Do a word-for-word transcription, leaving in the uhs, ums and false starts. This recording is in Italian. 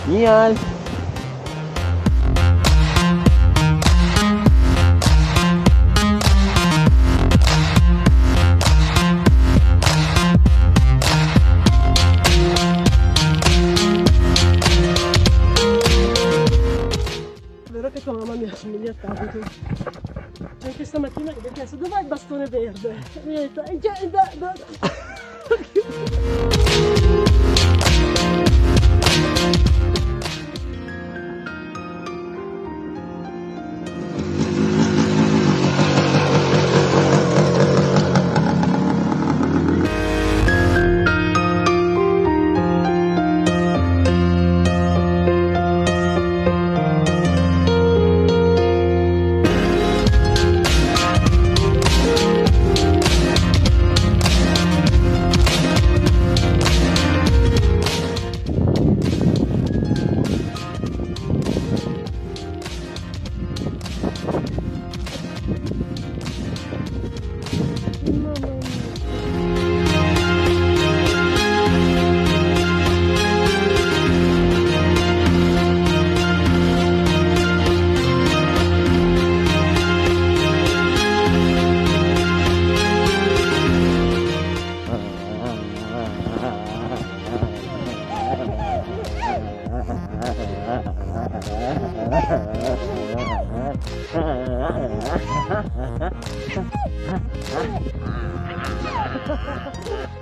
Nial. Vero che tua mamma mi assomiglia tanto. Anche stamattina che mi ha chiesto dov'è il bastone verde? E mi ha detto, è già, da, da. Ha ha ha ha!